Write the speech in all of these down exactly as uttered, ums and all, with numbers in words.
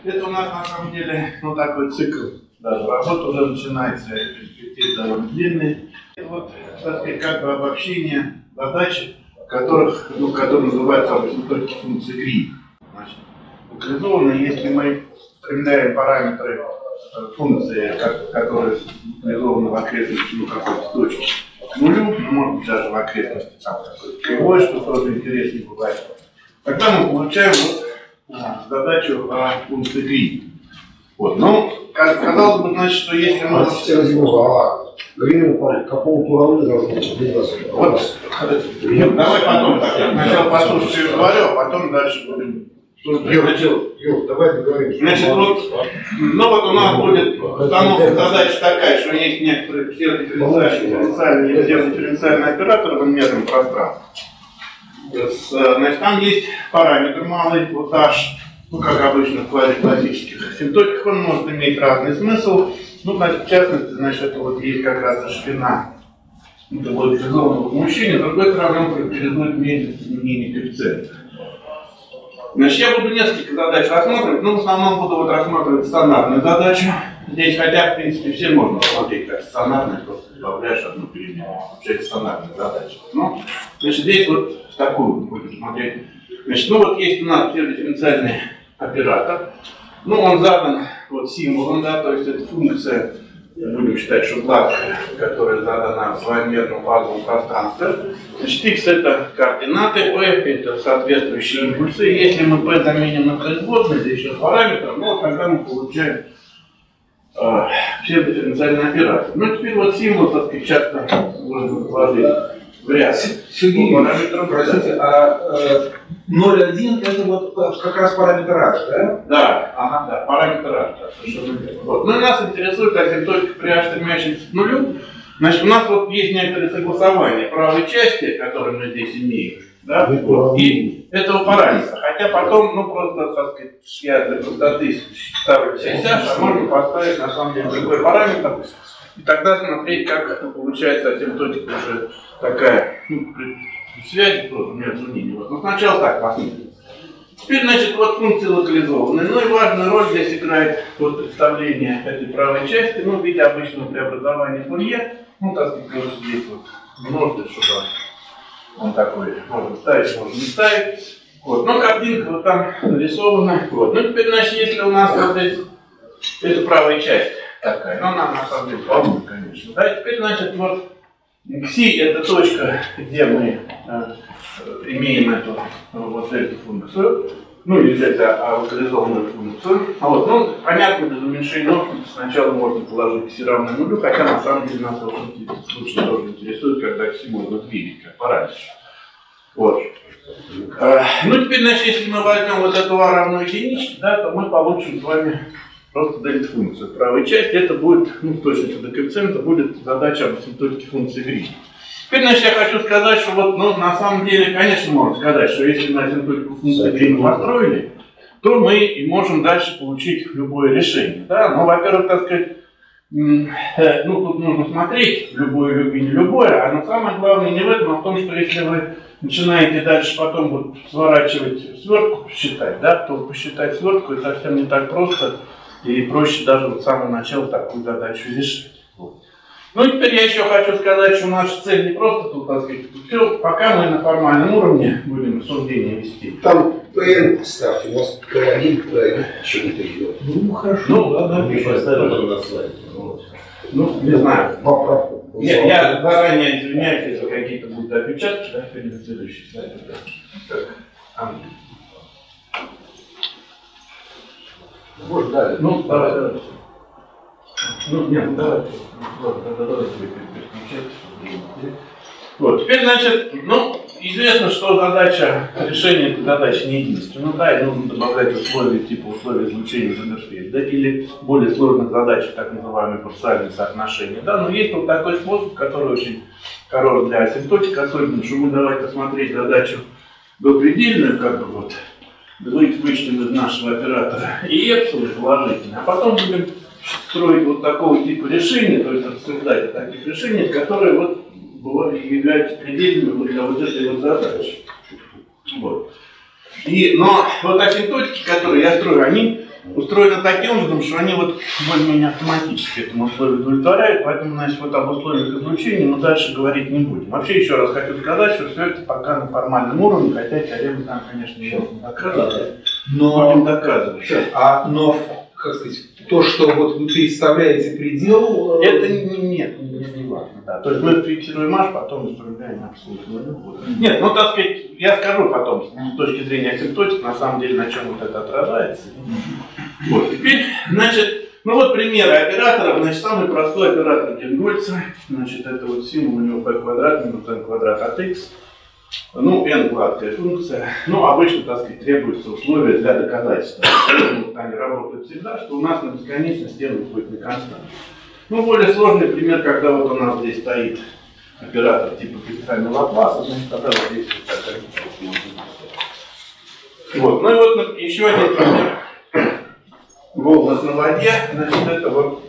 это у нас на самом деле ну, такой цикл. Даже работа уже начинается, перспективы довольно длинные. Это вот, так сказать, как бы обобщение задач, которых, ну, которые называются асимптотики функции гри. Значит, локализованно, если мы стремляем параметры функции, как, которые локализованы в окрестности ну, какой-то точки, к нулю, ну, может быть даже в окрестности там какой-то кривой, что тоже интереснее бывает. Тогда мы получаем вот, а, задачу о функции гри. Вот. Ну, казалось бы, значит, что если мы... Гри какого уровня должно быть? Вот, давай потом так. Сначала послушай, что я говорю, а потом дальше будем... Юр, давай договоримся. Значит, вот, ну вот у нас будет установка задачи такая, что есть некоторые псевдодифференциальные и псевдодифференциальные операторы в инмерном пространстве. Значит, там есть параметр малый, вот h, ну как обычно в квазиклассических асимптотиках, он может иметь разный смысл. Ну, значит, в частности, значит, это вот есть как раз ширина локализованного возмущения, с другой стороны, он характеризует медленность изменения коэффициента. Значит, я буду несколько задач рассматривать, но в основном буду вот рассматривать стандартную задачу. Здесь, хотя, в принципе, все можно рассмотреть как стандартные, просто добавляешь одну переменную, получается стандартная задача. Ну, значит, здесь вот такую будем смотреть. Значит, ну вот есть у нас псевдодифференциальный оператор. Ну, он задан вот символом, да, то есть это функция, будем считать, что гладкая, которая задана в двоемерном фазовом пространстве. Значит, x это координаты, p это соответствующие импульсы. Если мы p заменим на производную, здесь еще параметр, ну, тогда мы получаем э, псевдодифференциальный оператор. Ну, теперь вот символ, так сказать, часто можно положить в ряд. Сергей, простите, а э, ноль один это вот как раз параметр h, да? Да, ага, да, параметр h, да, совершенно верно. Вот. Ну и нас интересует асимптотика при h стремящемся к нулю. Значит, у нас вот есть некоторые согласования правой части, которые мы здесь имеем, да, вот, и этого параметра. Хотя потом, ну просто, так сказать, я для простоты ставлю шесть h, а можно поставить на самом деле другой параметр. И тогда смотреть, как получается асимптотика уже такая, ну, при связи тоже между ними. Вот. Но сначала так посмотрим. Теперь, значит, вот функции локализованные. Ну и важную роль здесь играет вот представление этой правой части, ну, в виде обычного преобразования Фурье. Ну, так сказать, вот здесь вот множитель, чтобы он такой, можно ставить, можно не ставить. Вот. Но картинка вот там нарисована. Вот. Ну, теперь, значит, если у нас вот здесь это правая часть такая, но она на самом деле полная, конечно. Да, и теперь, значит, вот Xi это точка, где мы э, имеем эту, вот эту функцию, ну или взять а, локализованную функцию. А вот, ну, понятно, без уменьшения ножки сначала можно положить Xi равно нулю, хотя на самом деле нас в этом случае тоже интересует, когда Xi можно двигать, как параметр. Вот. Э, ну теперь, значит, если мы возьмем вот эту а равно единичке, да, то мы получим с вами просто дельта-функцию. В правой части это будет, ну, с точностью до коэффициента, будет задача об асимптотике функции гри. Теперь, значит, я хочу сказать, что вот, ну, на самом деле, конечно, можно сказать, что если мы асимптотику функции гри построили, то мы и можем дальше получить любое решение. Да? Ну, во-первых, так сказать, э, ну, тут нужно смотреть любое и не любое, а но самое главное не в этом, а в том, что если вы начинаете дальше потом вот сворачивать свертку, посчитать, да, то посчитать свертку это совсем не так просто. И проще даже вот с самого начала такую задачу решить. Вот. Ну и теперь я еще хочу сказать, что наша цель не просто тут, так сказать, все, пока мы на формальном уровне будем рассуждения вести. Там P ставьте, у вас P один, P один, что-то идет. Ну хорошо, ну, да, да, я поставим на слайде. Ну, не знаю. Поправку. Нет, я заранее извиняюсь, если какие-то будут опечатки, да, перед следующий слайд. Так. Вот, да, ну, давай, давай. Ну, нет, ну, давай. Ладно, давай тебе переключать. Вот, теперь, значит, ну, известно, что задача, решение этой задачи не единственная. Ну, да, и нужно добавлять условия, типа условия излучения в интерфейс, да, или более сложных задач, так называемые парциальные соотношения, да, но есть вот такой способ, который очень хорош для асимптотики, особенно, что мы давайте смотреть задачу допредельную, как бы вот, вычтем из нашего оператора и эпсилон положительно, а потом будем строить вот такого типа решения, то есть рассуждать о таких решениях, которые вот являются предельными для вот этой вот задачи. Вот. И, но вот асимптотики, которые я строю, они устроены таким образом, что они вот более-менее автоматически этому условию удовлетворяют, поэтому, значит, вот об условиях излучения мы дальше говорить не будем. Вообще, еще раз хочу сказать, что все это пока на формальном уровне, хотя теорема там, конечно, не доказывает. Но, будем доказывать. А, но, как сказать, то, что вот вы представляете предел... Это не, нет, не, не важно, да. То есть мы фиксируем аж, потом исправляем абсолютно любую. Нет, ну, так сказать, я скажу потом, с точки зрения асимптотики, на самом деле, на чем вот это отражается. Вот, теперь, значит, ну вот примеры операторов. Значит, самый простой оператор Гельмгольца, значит, это вот символ у него p квадрат минус n квадрат от x. Ну, n гладкая функция. Ну, обычно, так сказать, требуются условия для доказательства. Они работают всегда, что у нас на бесконечности n будет не констант. Ну, более сложный пример, когда вот у нас здесь стоит оператор типа капитального Лапласа, значит, тогда вот здесь вот такая вот. Ну и вот еще один пример. Волны на воде, значит, это вот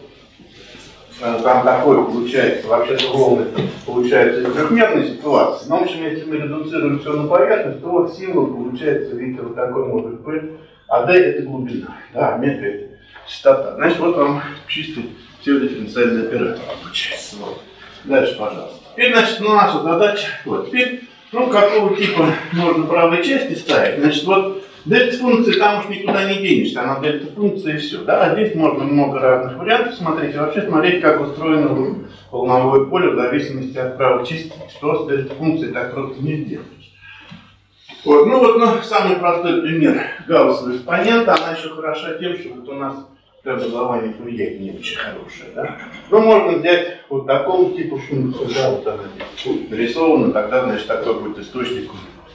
там такое получается, вообще-то волны получается из трехмерной ситуации. Но, в общем, если мы редуцируем все на поверхность, то вот символ получается, видите, вот такой может быть. А d это глубина, да, метр это частота. Значит, вот вам чистый псевдодифференциальный оператор получается. Вот. Дальше, пожалуйста. Теперь, значит, ну, наша задача, вот, теперь, ну, какого типа можно правой части ставить, значит, вот, дельта-функции там уж никуда не денешься, она дельта-функция и все. Да? А здесь можно много разных вариантов смотреть. И вообще смотреть, как устроено волновое поле в зависимости от правых частиц. Что с дельта-функцией так просто не сделаешь. Вот. Ну вот, ну, самый простой пример. Гауссовый экспонент. Она еще хороша тем, что вот у нас преобразование Фурье не очень хорошее. Да? Ну, можно взять вот такого типа функцию. Да, вот она здесь нарисована. Тогда, значит, такой будет источник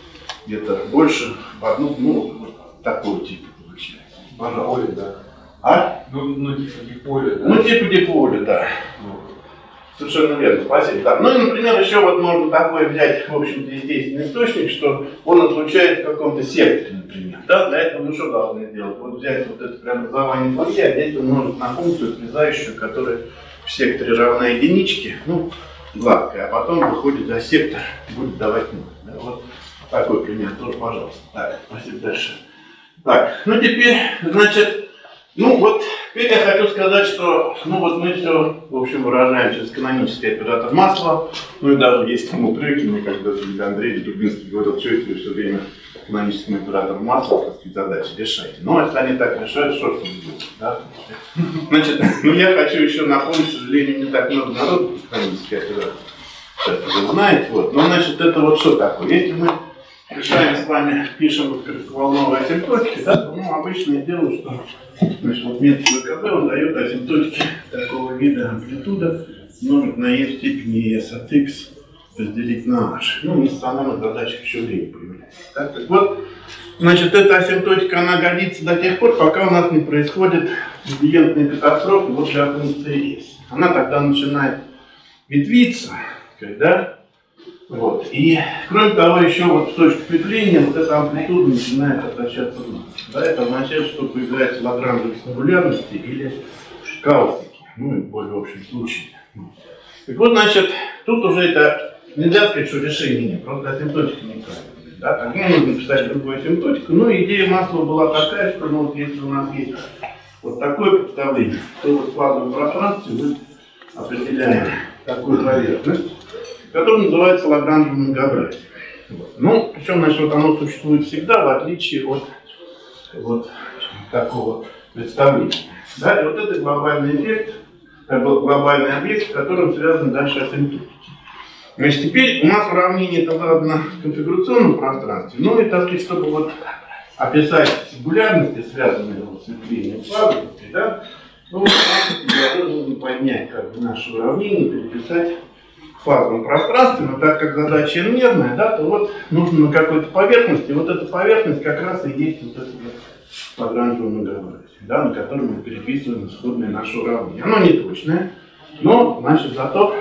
где-то больше в одну, ну, такого типа получается. Пожалуйста. Поле, да. А? Ну, ну типа диполе, да. Ну, типа диполе, да. Вот. Совершенно верно, спасибо. Да. Ну и, например, еще вот можно такое взять, в общем-то, естественный источник, что он отлучает в каком-то секторе, например. Да? Для этого мы что должны сделать? Вот взять вот это преобразование Фурье, а здесь умножить на функцию, срезающую, которая в секторе равна единичке, ну, гладкая, а потом выходит за сектор, будет давать ноль. Да? Вот. Такой пример тоже, пожалуйста. Так, спасибо, дальше. Так, ну теперь, значит, ну вот, теперь я хочу сказать, что, ну вот мы все, в общем, выражаем через канонический оператор Маслова. Ну и даже есть тому треки, мне когда-то Андрей Дубинский говорил, что если вы все время каноническим оператором Маслова, так сказать, задачи решаете. Ну, если они так решают, что ж мы делаем, да? Значит, ну я хочу еще напомнить, к сожалению, не так много народу канонический оператор. Сейчас вы знаете, вот. Ну, значит, это вот что такое? Если мы решаем с вами, пишем вот коротковолновые асимптотики, да, то, ну, обычное дело, что, значит, вот метод ВКБ, он дает асимптотики такого вида амплитуда умножить на e в степени s от x разделить на h. Ну, в национальных задачах еще время появляется. Так, так вот, значит, эта асимптотика, она годится до тех пор, пока у нас не происходит градиентная катастрофа вот для функции s. Она тогда начинает ветвиться, да? Вот. И кроме того, еще вот в точке петления вот эта амплитуда начинает обращаться вниз. Да, это означает, что появляются лагранжевые сингулярности или каусики, ну и в более общем случае. Так вот, значит, тут уже это нельзя сказать, что решение нет, просто асимптотика неправильная. Да? Так, ну, нужно писать другую асимптотику. Но идея Маслова была такая, что ну, вот если у нас есть вот такое представление, то вот в фазовом пространстве мы определяем такую поверхность, который называется лагранжевым многообразием. Вот. Ну, причем, значит, вот оно существует всегда, в отличие от вот такого представления. Да? И вот это глобальный эффект, глобальный объект, с которым связаны дальше асимптотики. Значит, теперь у нас уравнение это задано в конфигурационном пространстве, ну и, так сказать, чтобы вот описать сингулярности, связанные вот с ветвлением плавности, да, ну, мы должны поднять как бы наше уравнение, переписать в фазовом пространстве, но так как задача n-мерная, да, то вот нужно на какой-то поверхности, вот эта поверхность как раз и есть вот это вот лагранжевое многообразие, да, на котором мы переписываем исходное наше уравнение. Оно не точное, но, значит, зато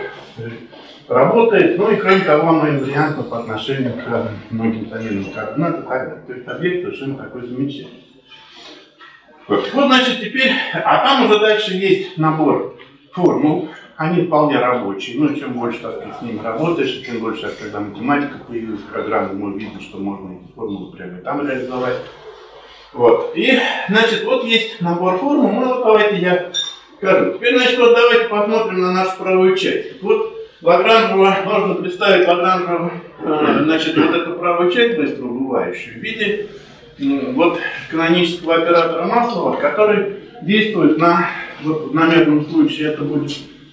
работает, ну и кроме того, оно инвариантно по отношению к многим замерным координатам и так далее. То есть объект совершенно такой замечательный. Вот, вот, значит, теперь, а там уже дальше есть набор формул, они вполне рабочие. Ну, чем больше, так сказать, с ними работаешь, тем больше, когда математика появилась, программы, мы видим, что можно эти формулы прямо и там реализовать. Вот. И, значит, вот есть набор формул. Ну, вот давайте я скажу. Теперь, значит, вот давайте посмотрим на нашу правую часть. Вот Лагранжева, можно представить Лагранжеву, э, значит, вот эту правую часть быстро убывающую в виде э, вот канонического оператора Маслова, который действует на, вот в намеренном случае это будет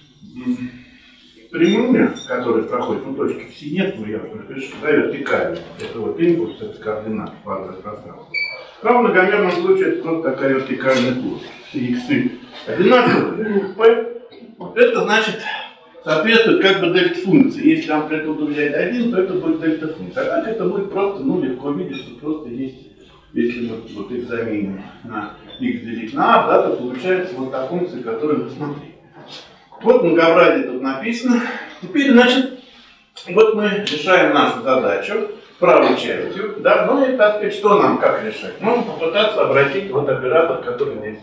э, прямую, которая проходит, ну, точки все нет, но я напишу, да, вертикально. Это вот импульс, это координат квадратного пространства. А в многомерном случае это просто такая вертикальная плоскость. Все иксы одинаковые. Вот это значит, соответствует как бы дельта функции. Если амплитуду взять один, то это будет дельта функция. А так это будет просто, ну, легко видеть, что просто есть, если мы вот их заменим на x делить на а, да, то получается вот та функция, которую мы смотрели. Вот многообразие тут написано. Теперь, значит, вот мы решаем нашу задачу правой частью, да, ну и, так сказать, что нам как решать? Можно попытаться обратить вот оператор, который здесь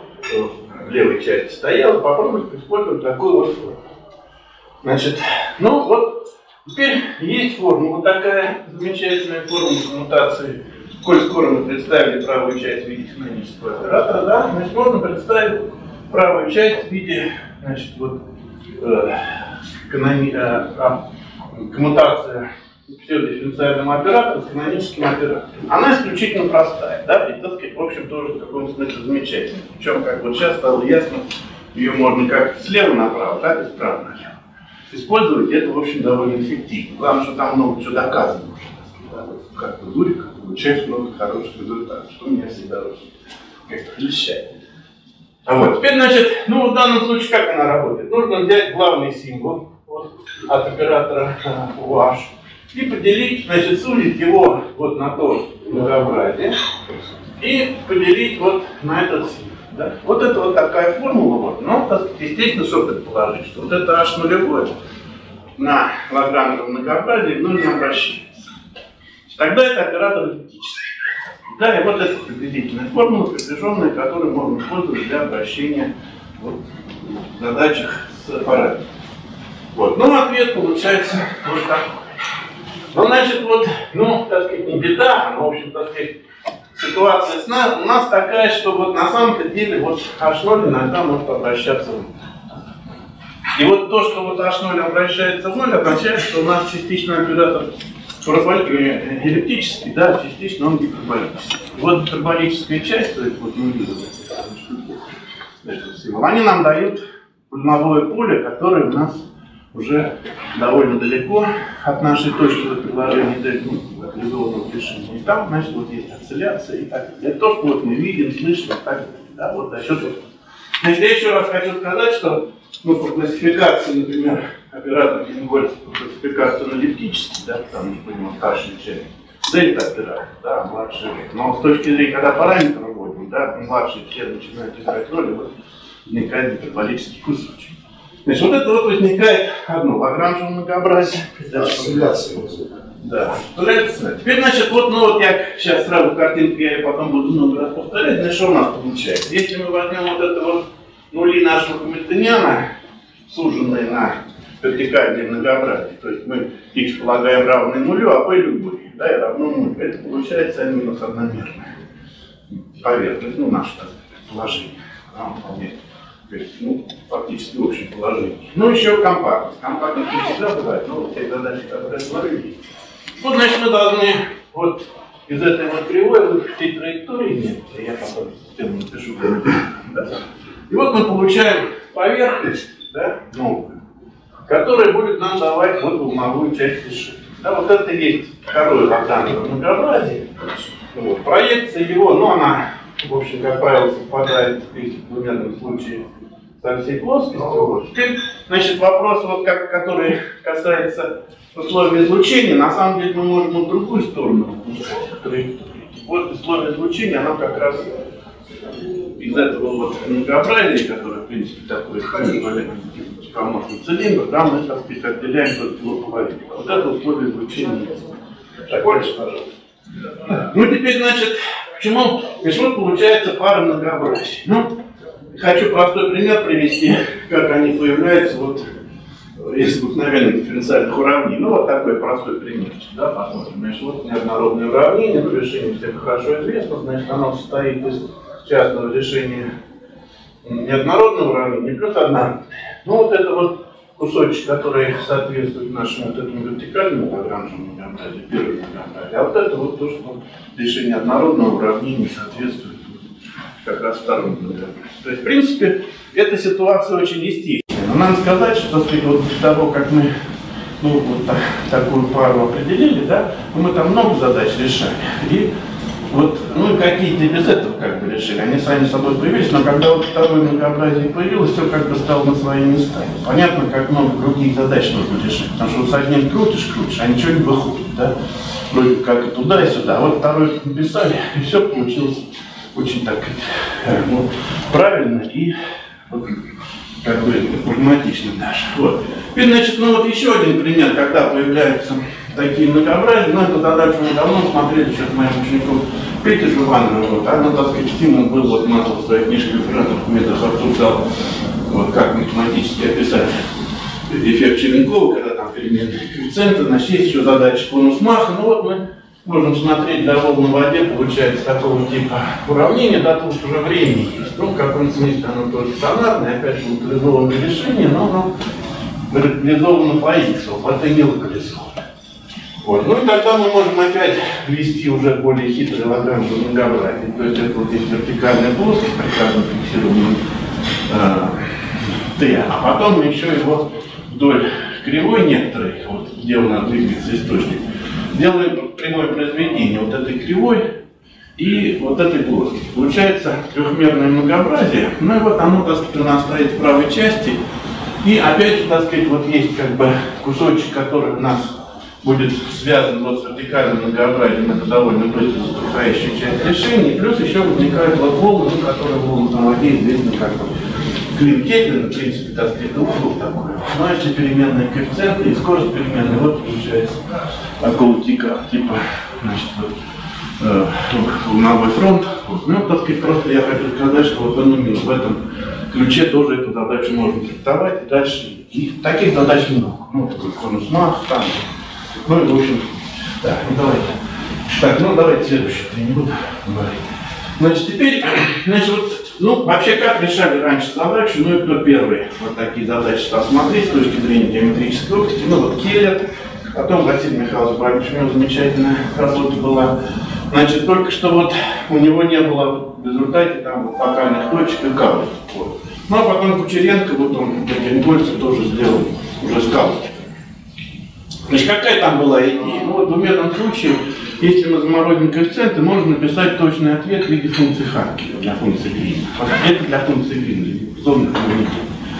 в левой части стоял, и попробовать использовать такую вот форму. Значит, ну вот, теперь есть формула, вот такая замечательная формула коммутации. Коль скоро мы представили правую часть в виде канонического оператора, да, значит, можно представить правую часть в виде, значит, вот, э, канони, э, а, коммутация псевдодифференциальным оператором с каноническим оператором. Она исключительно простая, да, и, так сказать, в общем, тоже в каком смысле замечательная. Причем, как вот сейчас стало ясно, ее можно как слева направо, так и справа налево. Использовать это, в общем, довольно эффективно. Главное, что там много чего доказано уже, да, вот, как бы дурик, получаешь много хороших результатов, что меня всегда очень как-то прельщает. А вот, теперь, значит, ну, в данном случае как она работает? Нужно взять главный символ вот, от оператора ваш и поделить, значит, сузить его вот на то многообразие и поделить вот на этот символ. Да? Вот это вот такая формула, вот. Но, естественно, что предположить, что вот это h нулевое на Лагранжевом многообразии в нужно обращается. Тогда это оператор эллиптический. Да, и вот эта приблизительная формула, приближенная, которую можно использовать для обращения вот, в задачах с параметрами. Вот. Ну, ответ получается вот такой. Ну, значит, вот, ну, так сказать, не беда, но, в общем, так сказать, ситуация с нами, у нас такая, что вот на самом-то деле вот эйч ноль иногда может обращаться в ноль. И вот то, что вот эйч ноль обращается в ноль, означает, что у нас частично оператор эллиптический, да, частично он гиперболический. И вот гиперболическая часть, то есть вот мы видим, они нам дают волновое поле, которое у нас уже довольно далеко от нашей точки приложения до локализованного решения. И там, значит, вот есть осцилляция и так далее. Это то, что вот мы видим, слышим и так далее. Да, вот за счет этого. Значит, я еще раз хочу сказать, что ну, по классификации, например, оператор Гельмгольца по классификации на эллиптический, да, там, не понимаю, старшая часть, дельта оператор, да, младший. Но с точки зрения, когда параметры вводим, да, младшие члены начинают играть роль, вот возникает гиперболический кусочек. Значит, вот это вот возникает одно Лагранжево многообразие. Осцилляция. Да, осцилляция. Теперь, значит, вот, ну вот я сейчас сразу картинку, я ее потом буду много раз повторять, значит, что у нас получается. Если мы возьмем вот это вот нули нашего Гамильтониана, суженные на вертикальное многообразие, то есть мы x полагаем равный нулю, а p любой, да, и равно нулю, это получается n минус одномерная поверхность, ну, наше, так сказать, положение. Да, вполне. Ну, фактически в общем положении. Ну, еще компактность. Компактность не всегда бывает, но вот эти задачи, которые смотрели. Вот, значит, мы должны вот из этой вот кривой выпустить траектории. Нет, я потом систему напишу. Да? И вот мы получаем поверхность, да, новую, которая будет нам давать вот волновую часть решения. Да, вот это есть второе Лагранжево многообразие. Вот. Проекция его, ну, она, в общем, как правило, совпадает в двумерном случае со всей плоскостью. Вот. Теперь, значит, вопрос, вот, как, который касается условий излучения, на самом деле мы можем в другую сторону траектории. Вот условие излучения, оно как раз из этого вот многообразия, которое, в принципе, такое помощный цилиндр, да, мы, так сказать, отделяем только его половину. Вот это условие излучения. Так, больше, пожалуйста. Ну, теперь, значит, почему? Значит, вот получается пара многообразия. Ну, хочу простой пример привести, как они появляются вот из обыкновенных дифференциальных уравнений. Ну, вот такой простой примерчик, да, посмотрим. Значит, вот неоднородное уравнение, ну, решение всем хорошо известно, значит, оно состоит из частного решения неоднородного уравнения плюс одна. Ну, вот это вот кусочек, который соответствует нашему вот этому вертикальному оранжевому многообразию, первому многообразию, а вот это вот то, что решение однородного уравнения соответствует как раз второму многообразию. То есть, в принципе, эта ситуация очень естественна. Но надо сказать, что сказать, вот после того, как мы ну, вот так, такую пару определили, да, мы там много задач решали. И вот, ну и какие-то без этого как бы решили. Они сами собой появились, но когда вот второе многообразие появилось, все как бы стало на свои места. Понятно, как много других задач нужно решить. Потому что вот с одним крутишь, крутишь, а ничего не выходит, да. Вроде как и туда, и сюда. А вот второй написали, и все получилось очень так ну, правильно и вот, как бы прагматично даже. Вот. И, значит, ну вот еще один пример, когда появляются такие многообразия, ну, эту задачу мы давно смотрели, сейчас с моим учеником Петей Жувановым, вот, а, ну, так сказать, стимул был, вот, Маслов в своей книжке «Операторов методов» обсуждал, вот, как математически описать эффект Черенкова, когда там переменные коэффициенты, значит, есть еще задача конус-маха, ну, вот мы можем смотреть для волн на воде, получается такого типа уравнения, да, тут уже времени есть, ну, в каком-то смысле оно тоже стандартное, опять же, локализованное решение, но оно локализовано по x, вот это не локализовано. Вот. Ну и тогда мы можем опять ввести уже более хитрый лагранжевое многообразие. То есть это вот здесь вертикальная плоскость, прекрасно фиксированная э, Т, а потом мы еще его вдоль кривой некоторой, вот, где у нас двигается источник, делаем прямое произведение вот этой кривой и вот этой плоскости. Получается трехмерное многообразие. Ну и вот оно, так сказать, у нас стоит в правой части. И опять же, так сказать, вот есть как бы кусочек, который у нас будет связан вот с вертикальным многообразием, это довольно быстро затухающая часть решений, плюс еще возникают вот волны, ну, которые волны на воде известны как бы Клин Кеплин, в принципе, так сказать, ушел такой. Но если переменные коэффициенты и скорость переменной, вот получается такого типа, типа значит, вот, э, волновой фронт. Вот. Ну, так сказать, просто я хочу сказать, что вот ну, в этом ключе тоже эту задачу можно трактовать и дальше. И таких задач много. Ну, такой конус-мах, там. Ну и в общем, так, ну давайте. Так, ну давайте следующий, я не буду говорить. Значит, теперь, значит, вот, ну, вообще как решали раньше задачу, ну и кто первый вот такие задачи стал смотреть с точки зрения геометрической оптики, ну вот Келлер, потом Василий Михайлович Бабич, у него замечательная работа была. Значит, только что вот у него не было в результате там вот фокальных точек и каустик. Вот. Ну а потом Кучеренко, вот он, Гергенгольцев тоже сделал уже с каустиком. Значит, какая там была идея? Ну вот в этом случае, если мы заморозим коэффициенты, можно написать точный ответ в виде функции Ханкеля для функции Грина. Вот это для функции Грина, зонных коммуникаций.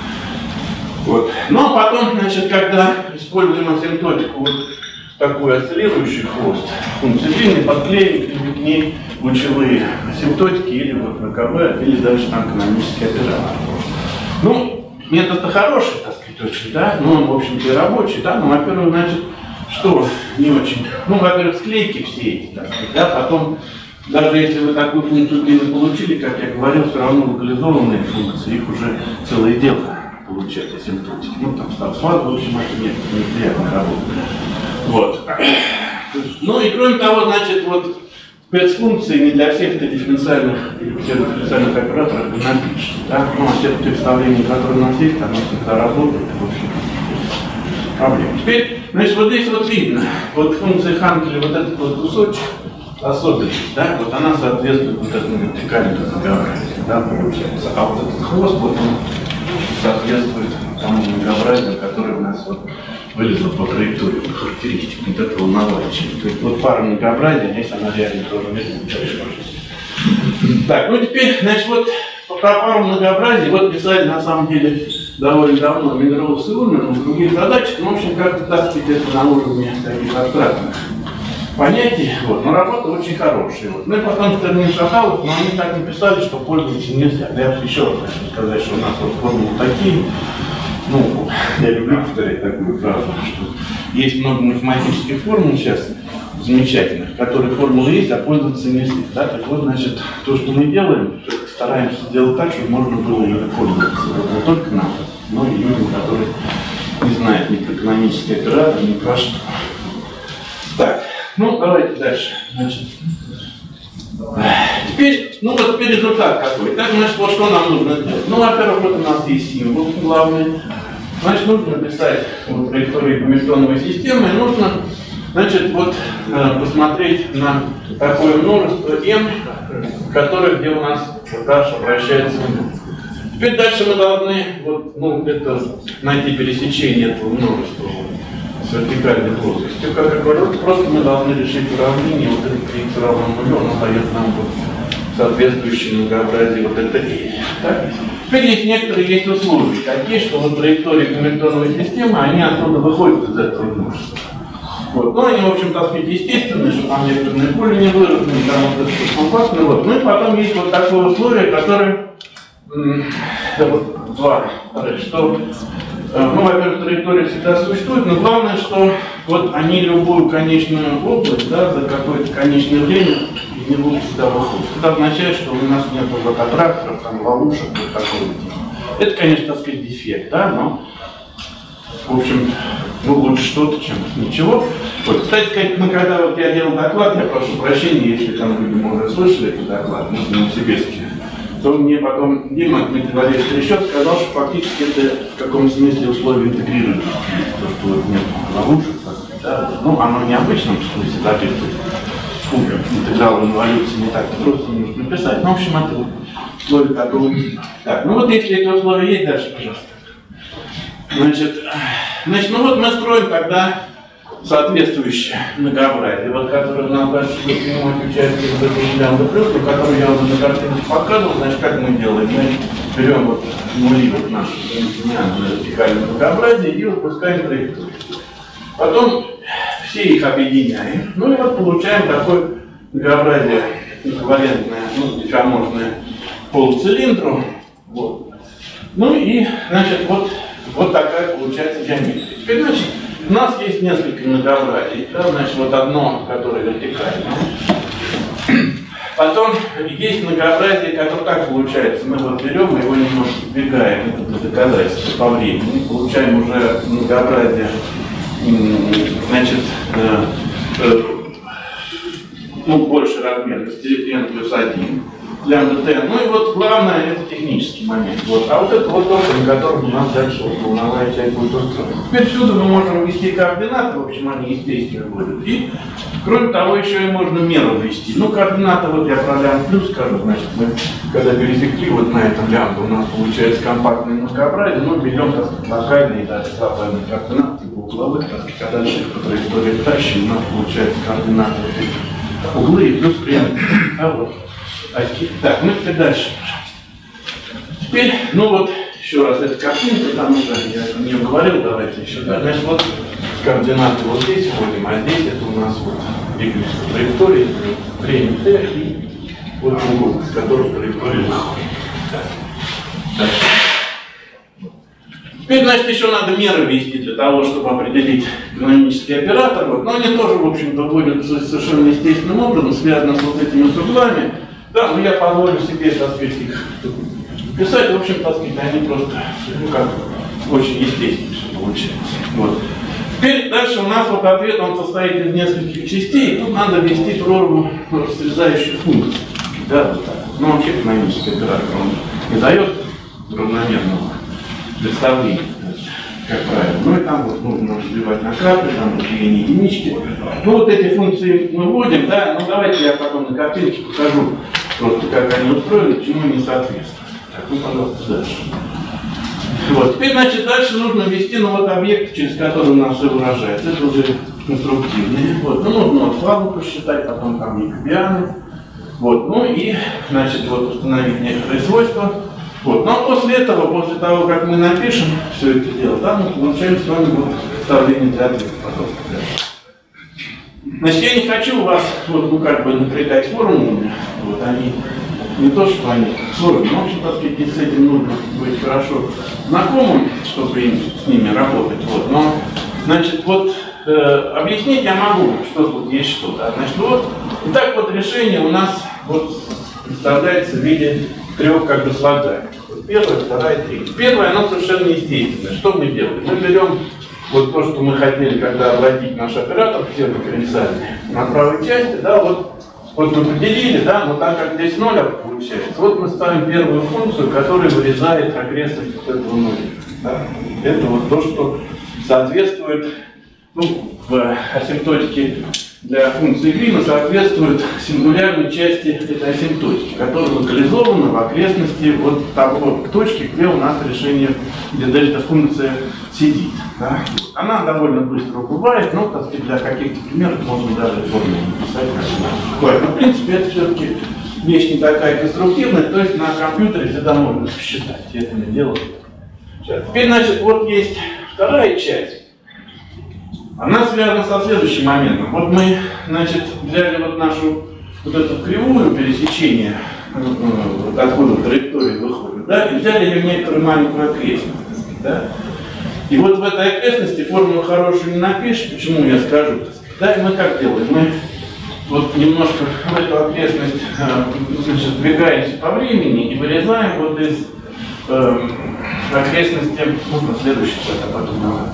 Вот. Ну а потом, значит, когда используем асимптотику, вот такой осциллирующий хвост функции Грина, подклеим к ней лучевые асимптотики или вот ВКБ, или дальше там канонический оператор. Ну, метод-то хороший, так сказать, очень, да, ну он, в общем-то, и рабочий, да, но, во-первых, значит, что не очень, ну, во-первых, склейки все эти, так сказать, да, потом, даже если вы такую функцию длинно получили, как я говорил, все равно локализованные функции, их уже целое дело получать асимптотики, ну, там, стаб-фаз, в общем, это нет, неприятная работа, вот. Ну, и кроме того, значит, вот, спецфункции не для всех дифференциальных или псевдодифференциальных операторов не напишут. Да? Ну, а те представления, которые у нас есть, они всегда работают, в общем, проблем. Теперь, значит, вот здесь вот видно, вот функция Ханкеля, вот этот вот кусочек, особенность, да, вот она соответствует вот этому вертикальному многообразию, да, получается. А вот этот хвост, вот он соответствует тому многообразию, которое у нас вот вылезла по траектории, по характеристикам вот этого волновая часть. То есть вот пара многообразия, здесь она реально тоже не. Так, ну теперь, значит, вот про пару многообразия, вот писали на самом деле довольно давно Минеров с Урманом в других задачах, ну, в общем, как-то так сказать, это на уровне таких абстрактных понятий, вот, но работа очень хорошая. Вот. Ну и потом Стернин Шахалов, но они так написали, что пользоваться нельзя. Я еще раз хочу сказать, что у нас вот формулы такие. Ну, я люблю повторять такую фразу, что есть много математических формул сейчас замечательных, которые формулы есть, а пользоваться нельзя. Да? Так вот, значит, то, что мы делаем, стараемся сделать так, чтобы можно было ими пользоваться. Не только нам, но и людям, которые не знает ни про экономический оператор, ни про что. Так, ну давайте дальше. Значит, теперь, ну вот теперь результат какой. Так, значит, вот что нам нужно сделать? Ну, во-первых, вот у нас есть символ главный. Значит, нужно писать вот траектории гамильтоновой системы, и нужно, значит, вот э, посмотреть на такое множество m, которое где у нас дальше вращается. Теперь дальше мы должны вот, ну, это, найти пересечение этого множества с вертикальной плоскостью. Как я говорю, просто мы должны решить уравнение, вот это три х равно нулю, оно дает нам вот соответствующее многообразие вот это и. Так? Теперь есть некоторые есть условия, такие, что вот траектории гамильтоновой системы, они оттуда выходят из этого множества. Вот. Ну, они, в общем, так сказать, естественные, что там некоторые поле не выражены, там вот это компактно. Вот. Ну и потом есть вот такое условие, которое, да, вот, два, что, ну, во-первых, траектории всегда существуют, но главное, что вот они любую конечную область, да, за какое-то конечное время из него всегда выходят. Это означает, что у нас нет вот аттракторов, там, ловушек, вот такого типа. Это, конечно, так сказать, дефект, да, но, в общем, ну, лучше что-то, чем ничего. Вот, кстати сказать, мы когда вот я делал доклад, я прошу прощения, если там люди, может, слышали этот доклад, ну, новосибирский, то мне потом Дима Дмитрий Валерьевич Трещев сказал, что фактически это в каком-то смысле условие интегрирования. То, что вот нет ловушек, да, ну, оно в необычном смысле записывает. Интеграл инволюции не так просто не нужно написать. Ну, в общем, это вот условие такого. Так, ну вот если это условие есть, дальше, пожалуйста. Значит, значит, ну вот мы строим тогда соответствующее многообразие, вот которое нам дальше будет принимать участие в этом лямбда плюс, который я уже на картинке показывал. Значит, как мы делаем? Мы берем вот нули вот наши вертикальное многообразие и выпускаем траекторию. Потом все их объединяем, ну и вот получаем такое многообразие эквивалентное, ну, дифеоморфное полуцилиндру. Вот. Ну и, значит, вот, вот такая получается геометрия. Теперь, значит, у нас есть несколько многообразий. Да? Значит, вот одно, которое вертикальное. Потом есть многообразие, которое так получается. Мы вот берем, его немножко сдвигаем, это для доказательства по времени. Получаем уже многообразие, значит, э, э, ну, больше размер, n плюс один. Лямбда t. Ну и вот главное это технический момент. Вот. А вот это вот то, на котором у нас дальше вот, волновая часть будет устроена. Теперь всюду мы можем ввести координаты, в общем, они естественно будут. И кроме того, еще и можно меру ввести. Ну, координаты, вот я про лямбда плюс скажу, значит, мы когда пересекли вот на этом лямбда, у нас получается компактное многообразие, ну, берем, так сказать, локальные, даже глобальные координаты, типа угловых, так сказать, а дальше по траектории тащим, у нас получается координаты вот эти углы и плюс прямые. А вот. Так, ну теперь дальше, пожалуйста. Теперь, ну вот, еще раз эта картинка, потому что я о нее говорил, давайте еще, да, значит, вот координаты вот здесь вводим, а здесь это у нас вот двигаются траектории, время t и вот угол, с которого траектория выходит. Теперь, значит, еще надо меры ввести для того, чтобы определить экономический оператор. Вот. Но они тоже, в общем-то, вводятся совершенно естественным образом, связаны с вот этими с углами. Да, но я позволю себе, так сказать, их писать. В общем, так сказать, они просто, ну, как очень естественно все получается. Вот. Теперь дальше у нас вот ответ, он состоит из нескольких частей. Тут надо ввести прорву срезающих функций. Да, вот так. Но вообще экономический оператор, он не дает равномерного представления, как правило. Ну и там вот нужно разбивать на карты, там разделение единички. Ну вот эти функции мы вводим, да, ну давайте я потом на картинке покажу просто, как они устроены, чему они соответствуют. Так, ну пожалуйста, дальше. Вот, теперь, значит, дальше нужно ввести, ну вот объект, через который у нас все выражается. Это уже конструктивные. Вот, ну нужно вот фазу посчитать, потом там якобианы. Вот, ну и, значит, вот установить некоторые свойства. Вот. Но после этого, после того, как мы напишем все это дело, да, мы получаем с вами вот вставление для ответа. Значит, я не хочу вас вот, ну, как бы напрягать формулами. Вот они не то, что они сложные, но, в общем, так сказать, с этим нужно быть хорошо знакомым, чтобы им, с ними работать. Вот. Но, значит, вот э, объяснить я могу, что тут есть что. Да. Значит, вот, итак, вот решение у нас вот представляется в виде трех как бы слагаемых. первая, вторая, третья. Первая, она совершенно естественная. Что мы делаем? Мы берем вот то, что мы хотели, когда обратить наш оператор псевдодифференциальный на правой части, да, вот, вот мы поделили, да, но так как здесь ноль получается, вот мы ставим первую функцию, которая вырезает окрестность вот этого нуля. Да. Это вот то, что соответствует, ну, в асимптотике для функции Грина соответствует сингулярной части этой асимптотики, которая локализована в окрестности вот того точки, где у нас решение, где дельта-функция сидит. Да? Она довольно быстро убывает, но, так сказать, для каких-то примеров можно даже формулу написать. Но, в принципе, это все-таки вещь не такая конструктивная, то есть на компьютере всегда можно посчитать. И это мы делаем. Сейчас. Теперь, значит, вот есть вторая часть. Она связана со следующим моментом. Вот мы, значит, взяли вот нашу вот эту кривую пересечения, вот откуда траектория выходит, да, и взяли ее некоторую маленькую окрестность. Да? И вот в этой окрестности формулу хорошую не напишешь, почему я скажу, да, и мы как делаем? Мы вот немножко в эту окрестность, значит, сдвигаемся по времени и вырезаем вот из э, окрестности, можно следующий шаг, а потом назад.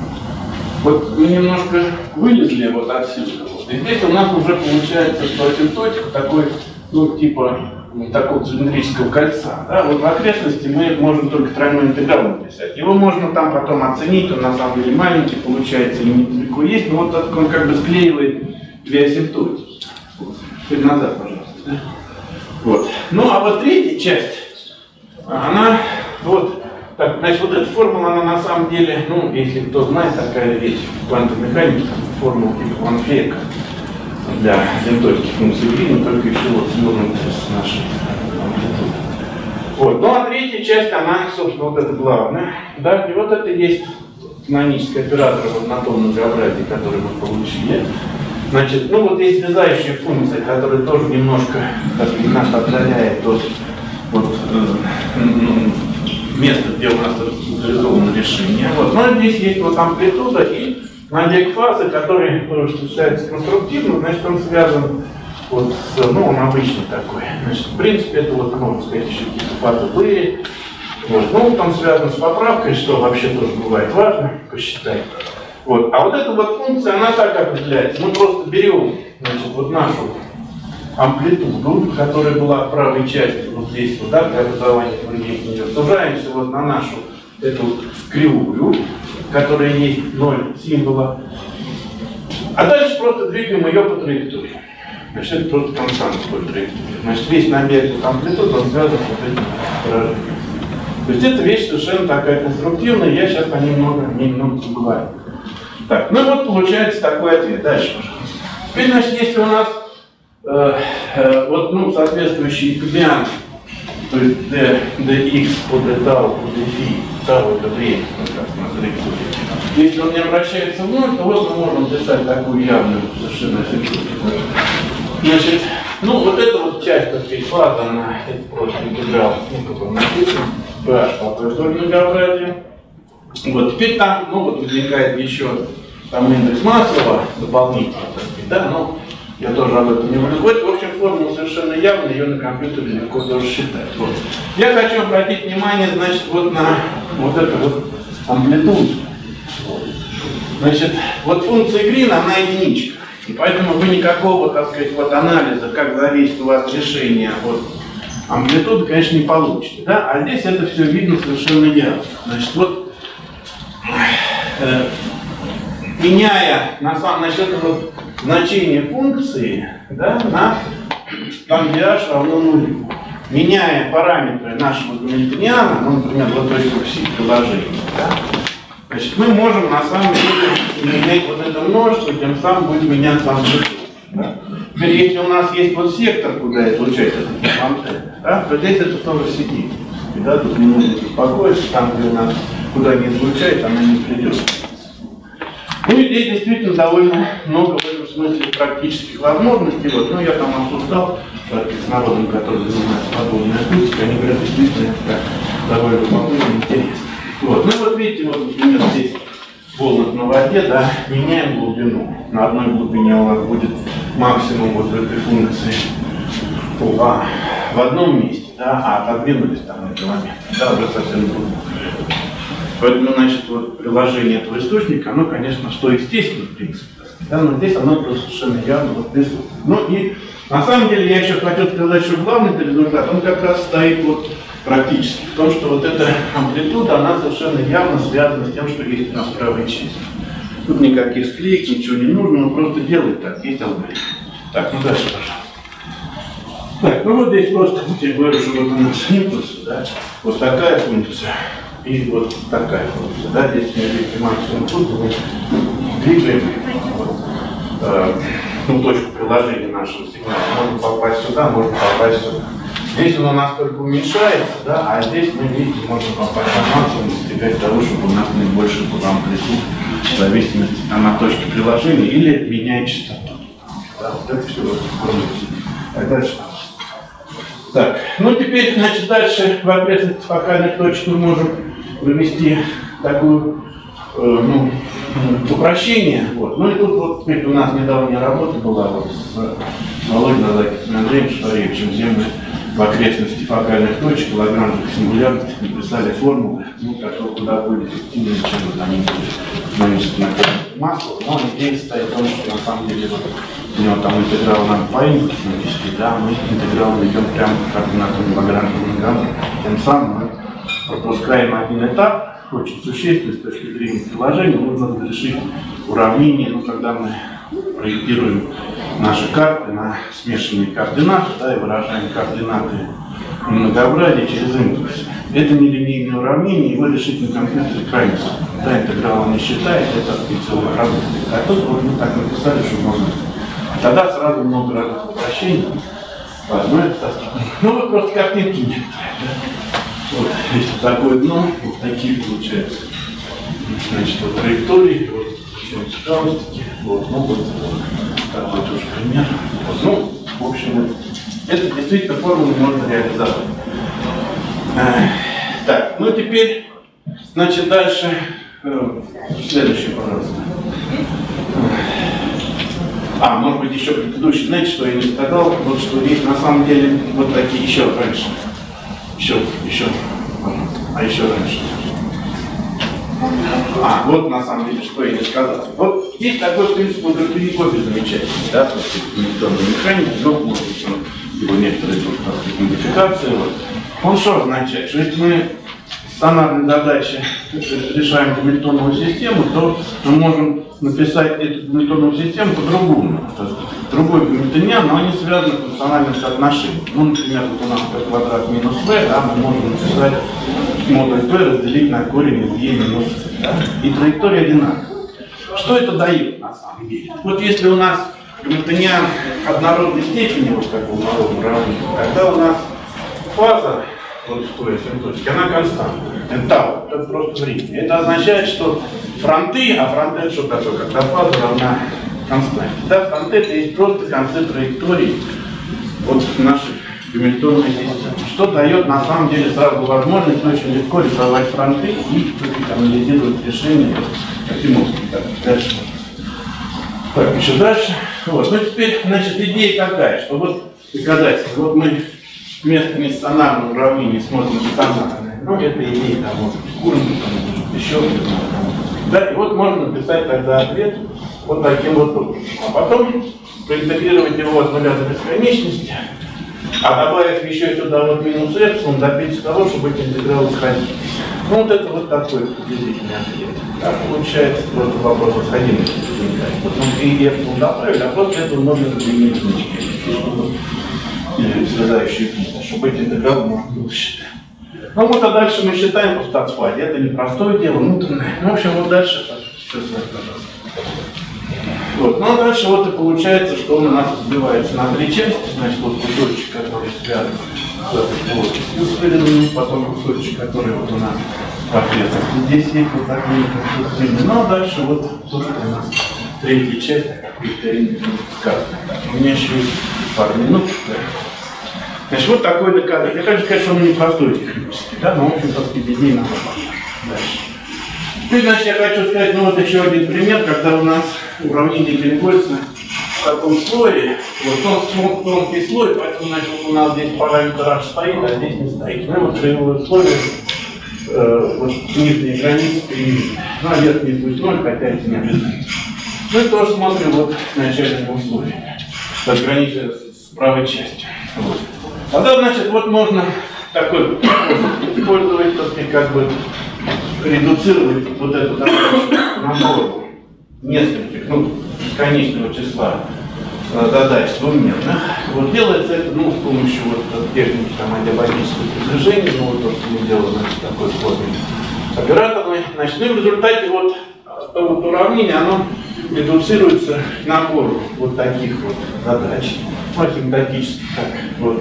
Вот мы немножко вылезли вот отсюда. Вот. И здесь у нас уже получается, что асимптотика такой, ну, типа такого цилиндрического кольца. Да? Вот в окрестности мы можем только тройной интеграл написать. Его можно там потом оценить, он на самом деле маленький получается и недалеко есть, но вот он как бы склеивает две асимптотики. Теперь назад, пожалуйста. Да? Вот. Ну а вот третья часть, она вот. Так, значит, вот эта формула, она на самом деле, ну, если кто знает, такая вещь в квантовой механике, формула типа Ван-Флека для асимптотики функции Грина, только еще вот свернута с нашей амплитудой. Вот. Ну, а третья часть, она, собственно, вот это главное. Да, и вот это есть канонический оператор вот на том многообразии, который мы получили. Значит, ну, вот есть связающая функция, которая тоже немножко, так сказать, нас отдаляет от вот, э, место, где у нас реализовано решение. Вот. Но здесь есть вот амплитуда и надеек фазы, который тоже считается конструктивным, значит, он связан вот с, ну, он обычный такой. Значит, в принципе, это вот, можно сказать, еще какие-то фазы были. Вот. Ну, там связано с поправкой, что вообще тоже бывает важно, посчитать. Вот. А вот эта вот функция, она так определяется. Мы просто берем, значит, вот нашу амплитуду, которая была в правой части, вот здесь, вот, да, для образования фурье, сужаемся вот на нашу эту вот кривую, которая есть ноль символа, а дальше просто двигаем ее по траектории. Значит, это просто константа по траектории. Значит, весь набег вот амплитуды, он связан с вот этим выражением. То есть это вещь совершенно такая конструктивная, я сейчас по ней много, немного поговорю. Так, ну вот получается такой ответ. Дальше, пожалуйста. Теперь, значит, если у нас Э, э, вот, ну, соответствующий эквивалент, то есть d, dx по d tau по dφ, tau это время, как раз на траектории. Если он не обращается в ноль, то вот мы можем писать такую явную совершенно асимптотику. Значит, ну вот эта вот часть, так сказать, фаза, она, это просто интеграл, ну, как он написан, pH по той многообразию. Вот, теперь там, ну, вот возникает еще там индекс Маслова дополнительно, так сказать, да, но я тоже об этом не буду говорить. В общем, формула совершенно явная, ее на компьютере легко тоже считать. Вот. Я хочу обратить внимание, значит, вот на вот эту вот амплитуду. Значит, вот функция Грина, она единичка. И поэтому вы никакого, так сказать, вот анализа, как зависит у вас решение от амплитуды, конечно, не получите. Да? А здесь это все видно совершенно явно. Значит, вот э, меняя на самом значит, это вот значение функции, да, на там где h равно нулю. Меняя параметры нашего гамильтониана, ну, например, вот точку пси приложения, да, значит, мы можем на самом деле менять вот это множество, тем самым будет меняться амплитуда. Да. Теперь, если у нас есть вот сектор, куда излучать этот антенна, да, то здесь это тоже сидит. И, да, тут не нужно беспокоиться, там, где у нас куда не излучает, она не придет. Ну и здесь действительно довольно много в этом смысле практических возможностей. Вот, ну, я там обсуждал с народом, который занимается подобной акустикой, они говорят, действительно, это довольно любопытно и интересно. Вот. Ну вот видите, вот, например, здесь волны на воде, да, меняем глубину. На одной глубине у нас будет максимум вот этой функции а, в одном месте. да, а отодвинулись там на километр, да, уже совсем другое. Поэтому, значит, вот приложение этого источника, оно, конечно, что естественно, в принципе, да, но здесь оно совершенно явно вот присутствует. Ну и на самом деле я еще хочу сказать, что главный результат, он как раз стоит вот практически в том, что вот эта амплитуда, она совершенно явно связана с тем, что есть у нас правая часть. Тут никаких склеек, ничего не нужно, он просто делает так, есть алгоритм. Так, ну дальше, пожалуйста. Так, ну вот здесь просто, я говорю, что вот у нас импульс, да, вот такая функция и вот такая функция, да, здесь мы видим максимум тут, мы двигаем вот, э, ну, точку приложения нашего сигнала, можно попасть сюда, можно попасть сюда. Здесь он у нас только уменьшается, да, а здесь мы видим, можно попасть на максимум, достигать того, чтобы у нас наибольший был амплитуд, в зависимости там, от точки приложения, или меняет частоту. Да, вот это все вот так дальше. Так, ну теперь, значит, дальше в окрестности фокальных точек мы можем вывести такую, э, ну, упрощение. Вот. Ну и тут вот теперь у нас недавняя работа была вот с Володей Назакисом Андреем Шпаревичем, где мы в окрестности фокальных точек, лагранжевых сингулярностей написали формулы, ну, которые куда более эффективнее, чем вот они были на масло. Но идея стоит в том, что на самом деле вот, у него там интеграл нам по импульсу ввести, да, мы интеграл идем прямо к координатам лагранжевым гамма. Тем самым мы пропускаем один этап, очень существенный с точки зрения приложения, нужно разрешить уравнение, ну, когда мы проектируем наши карты на смешанные координаты, да, и выражаем координаты многообразия через импульс. Это нелинейное уравнение, его решить на компьютере крайне сложно. Да, интеграл он не считает, это специально работает. А тут вот мы так написали, что можно. Тогда сразу много разных упрощений. Ну, это достаточно. Ну, вот просто картинки некоторые. Да? Вот, если такое дно, вот такие получаются. Значит, вот траектории, вот получаются галстуки. Вот, ну, вот такой тоже пример. Вот, ну, в общем, вот, это действительно формулу можно реализовать. А, так, ну теперь, значит, дальше, э, следующее, пожалуйста. А, может быть, еще предыдущий, знаете, что я не сказал, вот что есть на самом деле вот такие еще раньше. Еще, еще, а еще раньше. А, вот на самом деле, что я не сказал. Вот есть такой принцип квадратурной копии замечательный, да, то есть электронной механики, но может быть, его некоторые тут модификации. Вот. Он что означает? Что если мы стационарные задачи решаем гамильтоновую систему, то мы можем написать эту гамильтоновую систему по-другому. Другой гамильтониан, но они связаны с функциональным соотношением. Ну, например, вот у нас p квадрат минус v, да, мы можем написать модуль p разделить на корень из e минус c. Да? И траектория одинаковая. Что это дает на самом деле? Вот если у нас гамильтониан однородной степени, вот как в умноженном уравнении, тогда у нас фаза вот в той асимптотике, она константная. Тау, это просто время. Это означает, что фронты, а фронты это что такое? Когда фаза равна константе. Да, фронты это есть просто концы траектории от нашей гамильтоновой системы. Что дает на самом деле сразу возможность очень легко рисовать фронты и анализировать решения таким образом. Так, дальше. Так, еще дальше. Вот. Ну теперь, значит, идея какая, что вот доказательство. Вот мы вместо нестационарного уравнения смотрим стационарное. Ну, это идея, там, может быть, курс, может быть, еще. Да, и вот можно написать тогда ответ вот таким вот образом. А потом проинтегрировать его от нуля до бесконечности, а добавив еще сюда вот минус эпсилон, добиться того, чтобы эти интегралы сходились. Ну, вот это вот такой приблизительный ответ. Так получается просто вопрос сходимости. Вот мы и эпсилон добавили, а после этого можно заменить значки. Или связающие функции, чтобы эти интегралы можно было считать. Ну вот, а дальше мы считаем по статфазе. Это непростое дело, внутреннее. Ну, в общем, вот дальше, сейчас, пожалуйста. Вот. Ну а дальше вот и получается, что он у нас разбивается на три части. Значит, вот кусочек, который связан с этой плоскостью с вырезанным, потом кусочек, который вот у нас в ответственности. Здесь есть вот такие конструкции. Ну а дальше вот то, что у нас третья часть, как Викторина сказано. У меня еще есть пару минут. Значит, вот такой доказательство. Я хочу сказать, что он непростой технически, да, но в общем-то без ней надо дальше. Теперь, значит, я хочу сказать, ну вот еще один пример, когда у нас уравнение Гельмгольца таком слое, вот он тонкий слой, поэтому значит, у нас здесь параметр H стоит, а здесь не стоит. Ну вот при условии э, вот, нижней границы применить. Ну а верхний пусть ноль, хотя это не обязательно. Ну и тоже смотрим вот начальные условия. Разграничивая с правой частью. Вот. Тогда, значит, вот можно такой использовать, так сказать, как бы редуцировать вот эту набор нескольких, ну, бесконечного числа задач двумерных. Вот делается это, ну, с помощью вот техники там адиабатического движения, ну, вот то, что мы делаем, значит, такой форме операторной. Значит, ну, и в результате вот то вот уравнение, оно редуцируется к набору вот таких вот задач, асимптотических, так, вот.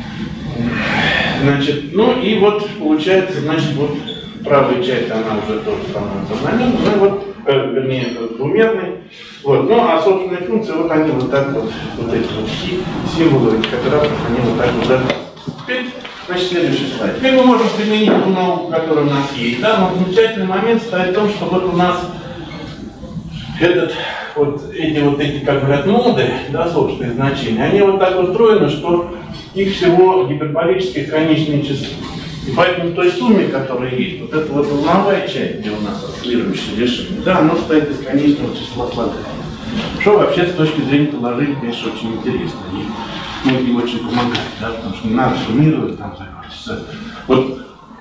Значит, ну и вот получается, значит, вот правая часть, она уже тоже становится одномерной, ну вот, э, вернее, двумерной. Вот, ну а собственные функции, вот они вот так вот, вот эти вот символы этих операторов, они вот так вот записаны. Теперь, значит, следующий слайд. Теперь мы можем применить ту науку, которая у нас есть, да, но замечательный момент стоит в том, что вот у нас этот, вот эти вот эти, как говорят, ноды, да, собственные значения, они вот так устроены, что их всего гиперболические конечные числа. И поэтому в той сумме, которая есть, вот эта вот волновая часть, где у нас осциллирующее решение, да, оно состоит из конечного числа слагаемых. Что вообще с точки зрения положения, конечно, очень интересно. И многие очень помогают, да, потому что не надо суммировать там, вот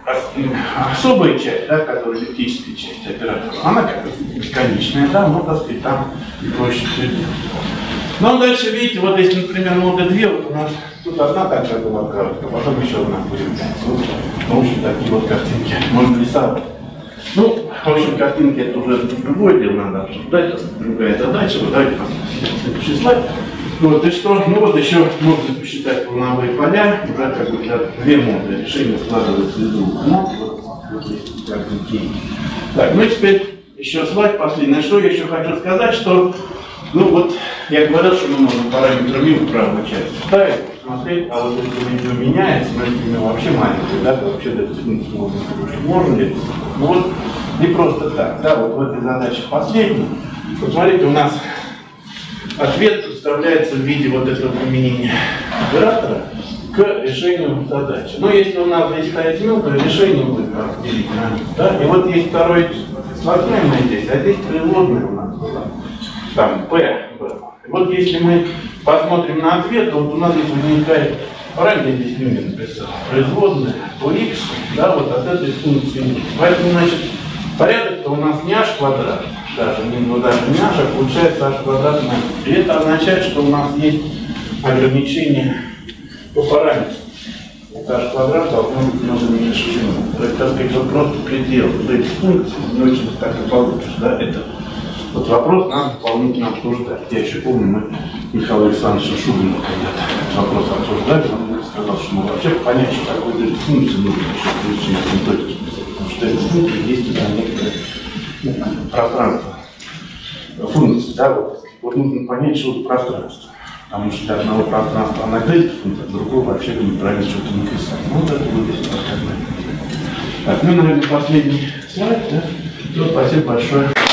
особая часть, да, которая эллиптическая часть оператора, она как бы бесконечная, да, ну, так сказать, там проще все делать. Ну, дальше, видите, вот если, например, ноды две, вот у нас тут одна такая была картка, потом еще одна будет. Вот, в общем, такие вот картинки можно рисовать. Ну, в общем, картинки это уже другое дело, надо обсуждать, другая задача. Вот давайте посмотрим следующий слайд. Вот, и что? Ну вот еще можно посчитать волновые поля, уже как бы для две моды решения складываются из двух нод. Вот, вот здесь картинки. Так, ну и теперь еще слайд последний. Что я еще хочу сказать, что ну вот я говорил, что мы можем параметр μ в правую часть ставить, смотреть, а вот если μ меняется, но если μ вообще маленький, да, то вообще эту функцию можно получить. Можно ли? Ну вот не просто так, да, вот в этой задаче последней. Вот смотрите, у нас ответ представляется в виде вот этого применения оператора к решению задачи. Но если у нас здесь стоит μ, то решение будет разделить на, да, и вот есть второй слагаемое здесь, а здесь приводное у нас было. Там P. Вот если мы посмотрим на ответ, то вот у нас здесь возникает, правильно здесь Ньюмен написал, производная по x, да, вот от этой функции. Поэтому, значит, порядок-то у нас не h квадрат, даже не, ну, даже не h, а получается h квадрат на. И это означает, что у нас есть ограничение по параметрам. Это h квадрат должно быть много меньше, чем. То есть, так сказать, вот просто предел вот этих функций не очень так и получится, да, это. Вот вопрос надо дополнительно обсуждать. Я еще помню, мы Михаила Александровича Шубина когда-то этот вопрос обсуждали, он сказал, что мы вообще понять, что такое функция нужно еще включить асимптотики, потому что эта функция есть там некоторое ну, пространство функции, да, вот, вот нужно понять, что это пространство. Потому что для одного пространства она говорит функция, другого вообще неправильно что-то написать. Ну вот это будет здесь как бы. Так, ну, наверное, последний слайд, да? Ну, спасибо большое.